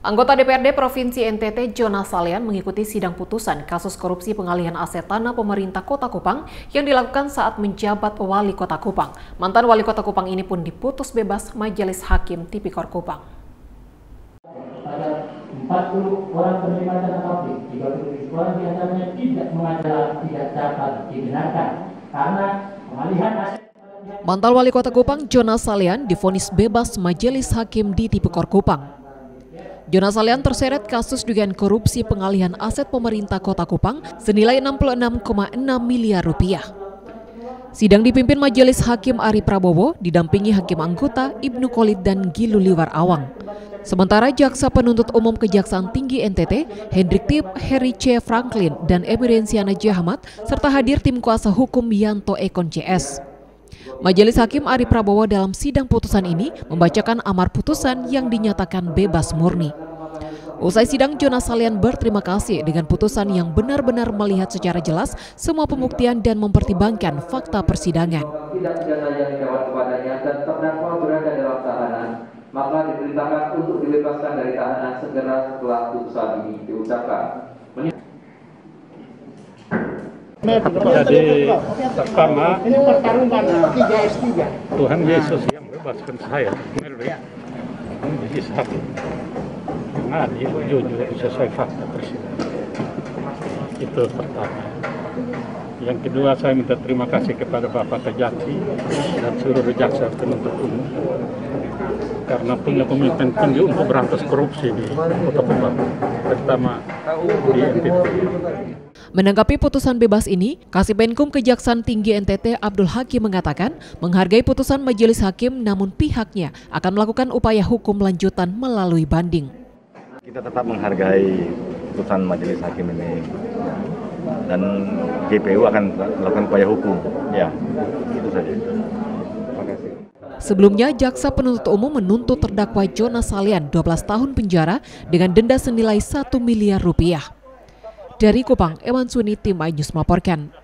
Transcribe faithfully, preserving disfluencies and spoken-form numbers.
Anggota D P R D Provinsi N T T Jonas Salean mengikuti sidang putusan kasus korupsi pengalihan aset tanah pemerintah Kota Kupang yang dilakukan saat menjabat Wali Kota Kupang. Mantan Wali Kota Kupang ini pun diputus bebas Majelis Hakim Tipikor Kupang. Pada empat puluh orang penerima dana publik, tiga puluh tujuh orang diantaranya tidak mengajar, tidak dapat dibenarkan karena pengalihan aset. Mantan Wali Kota Kupang Jonas Salean divonis bebas Majelis Hakim di Tipikor Kupang. Jonas Salean terseret kasus dugaan korupsi pengalihan aset pemerintah Kota Kupang senilai enam puluh enam koma enam miliar rupiah. Sidang dipimpin Majelis Hakim Ari Prabowo didampingi Hakim Anggota Ibnu Khalid dan Giluliwar Awang. Sementara Jaksa Penuntut Umum Kejaksaan Tinggi N T T, Hendrik Tip, Heri C. Franklin, dan Emerensiana Jahamat, serta hadir tim kuasa hukum Yanto Ekon C S. Majelis Hakim Ari Prabowo dalam sidang putusan ini membacakan amar putusan yang dinyatakan bebas murni. Usai sidang, Jonas Salean berterima kasih dengan putusan yang benar-benar melihat secara jelas semua pembuktian dan mempertimbangkan fakta persidangan. Tidak pidana yang dijawab kepadanya dan terdakwa berada dalam tahanan, maka diperintahkan untuk dibebaskan dari tahanan segera setelah putusan ini diucapkan. Jadi pertama Ini pertarungan tiga S tiga. Tuhan Yesus yang bebaskan saya melalui Majelis Hakim yang adil, jujur, sesuai fakta persidangan. Itu pertama. Yang kedua, saya minta terima kasih kepada Bapak Kejati dan seluruh jaksa penuntut umum karena punya komitmen tinggi untuk berantas korupsi di Kota Kupang, terutama di N T T. Menanggapi putusan bebas ini, Kasipenkum Kejaksaan Tinggi N T T Abdul Hakim mengatakan menghargai putusan Majelis Hakim, namun pihaknya akan melakukan upaya hukum lanjutan melalui banding. Kita tetap menghargai putusan Majelis Hakim ini dan J P U akan melakukan upaya hukum. Ya, itu saja. Terima kasih. Sebelumnya, Jaksa Penuntut Umum menuntut terdakwa Jonas Salean dua belas tahun penjara dengan denda senilai satu miliar rupiah. Dari Kupang, Ewan Suni, Tim iNews melaporkan.